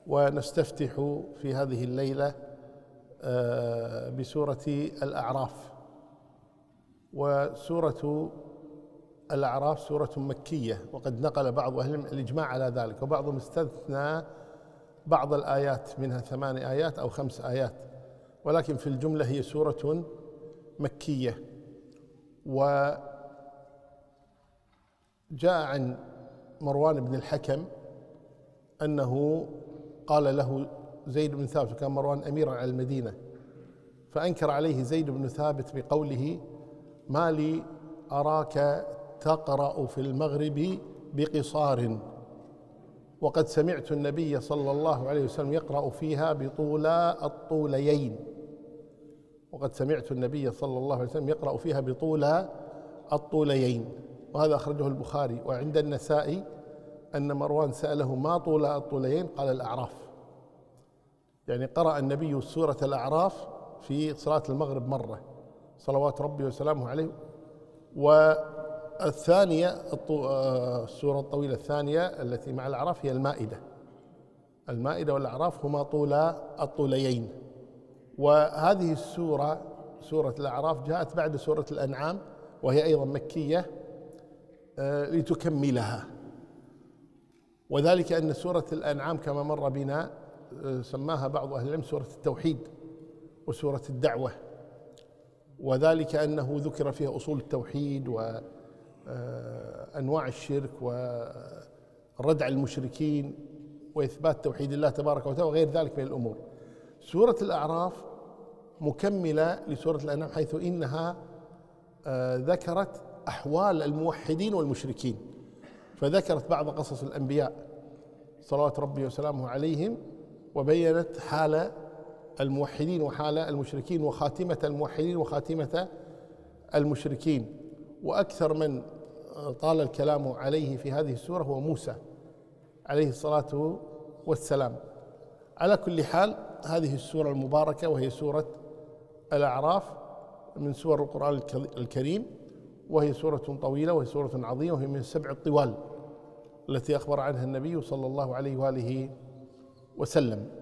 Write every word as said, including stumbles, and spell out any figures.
ونستفتح في هذه الليلة بسورة الأعراف. وسورة الأعراف سورة مكية، وقد نقل بعض أهل العلم الإجماع على ذلك، وبعضهم استثنى بعض الآيات منها ثمان آيات أو خمس آيات، ولكن في الجملة هي سورة مكية. وجاء عن مروان بن الحكم أنه قال له زيد بن ثابت، وكان مروان أميرا على المدينة، فأنكر عليه زيد بن ثابت بقوله: ما لي أراك تقرأ في المغرب بقصار، وقد سمعت النبي صلى الله عليه وسلم يقرأ فيها بطولا الطوليين وقد سمعت النبي صلى الله عليه وسلم يقرأ فيها بطولا الطوليين وهذا أخرجه البخاري. وعند النسائي أن مروان سأله: ما طولا الطوليين؟ قال: الأعراف. يعني قرأ النبي سورة الأعراف في صلاة المغرب مرة صلوات ربي وسلامه عليه. والثانية السورة الطويلة الثانية التي مع الأعراف هي المائدة. المائدة والأعراف هما طولا الطوليين. وهذه السورة سورة الأعراف جاءت بعد سورة الأنعام، وهي أيضا مكية، لتكملها. وذلك أن سورة الأنعام كما مر بنا سماها بعض أهل العلم سورة التوحيد وسورة الدعوة، وذلك أنه ذكر فيها أصول التوحيد وأنواع الشرك وردع المشركين وإثبات توحيد الله تبارك وتعالى وغير ذلك من الأمور. سورة الأعراف مكملة لسورة الأنعام، حيث إنها ذكرت أحوال الموحدين والمشركين، فذكرت بعض قصص الأنبياء صلوات ربي وسلامه عليهم، وبينت حال الموحدين وحال المشركين وخاتمة الموحدين وخاتمة المشركين. وأكثر من طال الكلام عليه في هذه السورة هو موسى عليه الصلاة والسلام. على كل حال، هذه السورة المباركة وهي سورة الأعراف من سور القرآن الكريم، وهي سورة طويلة وهي سورة عظيمة، وهي من السبع الطوال التي أخبر عنها النبي صلى الله عليه وآله وسلم.